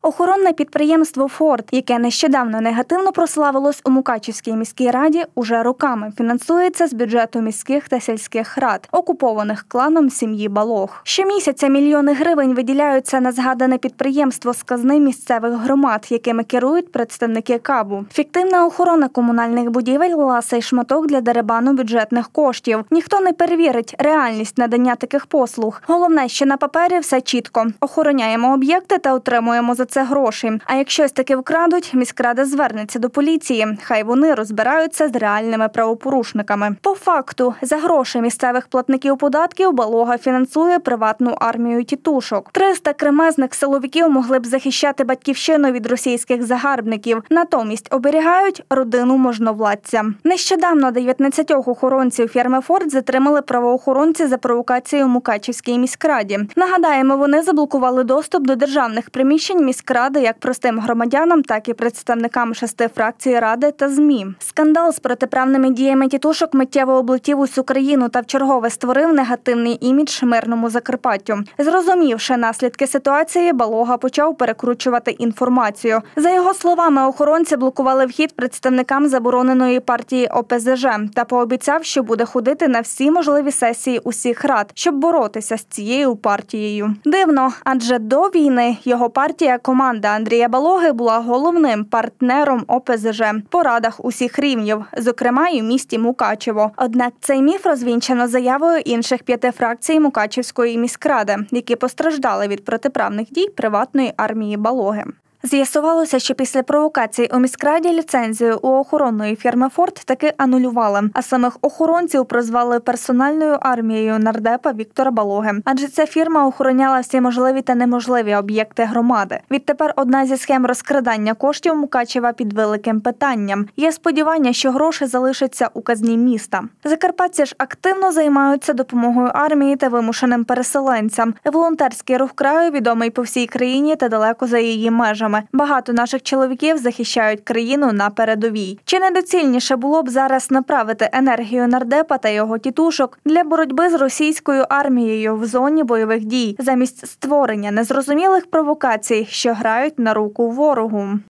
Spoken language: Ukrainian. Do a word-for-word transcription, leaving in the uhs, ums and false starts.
Охоронне підприємство «Форт», яке нещодавно негативно прославилось у Мукачівській міській раді, уже роками фінансується з бюджету міських та сільських рад, окупованих кланом сім'ї Балог. Щомісяця мільйони гривень виділяються на згадане підприємство з казни місцевих громад, якими керують представники КАБу. Фіктивна охорона комунальних будівель – ласий шматок для дерибану бюджетних коштів. Ніхто не перевірить реальність надання таких послуг. Головне, що на папері все чітко. Охороняємо об'єкти та отримуємо за це гроші. А як щось таки вкрадуть, міськрада звернеться до поліції. Хай вони розбираються з реальними правопорушниками. По факту, за гроші місцевих платників податків Балога фінансує приватну армію тітушок. триста кремезних силовиків могли б захищати батьківщину від російських загарбників. Натомість оберігають родину можновладця. Нещодавно дев'ятнадцятьох охоронців фірми «Форт» затримали правоохоронці за провокацію у Мукачівській міськраді. Нагадаємо, вони заблокували доступ до державних приміщень міськради як простим громадянам, так і представникам шести фракцій ради та ЗМІ. Скандал з протиправними діями тітушок миттєво облетів усю країну та вчергове створив негативний імідж мирному Закарпаттю. Зрозумівши наслідки ситуації, Балога почав перекручувати інформацію. За його словами, охоронці блокували вхід представникам забороненої партії О Пе Зе Же та пообіцяв, що буде ходити на всі можливі сесії усіх рад, щоб боротися з цією партією. Дивно, адже до війни його партія, команда Андрія Балоги, була головним партнером О Пе Зе Же по радах усіх рівнів, зокрема і в місті Мукачево. Однак цей міф розвінчано заявою інших п'яти фракцій Мукачівської міськради, які постраждали від протиправних дій приватної армії Балоги. З'ясувалося, що після провокацій у міськраді ліцензію у охоронної фірми «Форт» таки анулювали, а самих охоронців прозвали персональною армією нардепа Віктора Балоги. Адже ця фірма охороняла всі можливі та неможливі об'єкти громади. Відтепер одна зі схем розкрадання коштів Мукачева під великим питанням. Є сподівання, що гроші залишаться у казні міста. Закарпатці ж активно займаються допомогою армії та вимушеним переселенцям. Волонтерський рух краю відомий по всій країні та далеко за її межами. Багато наших чоловіків захищають країну на передовій. Чи недоцільніше було б зараз направити енергію нардепа та його тітушок для боротьби з російською армією в зоні бойових дій, замість створення незрозумілих провокацій, що грають на руку ворогу?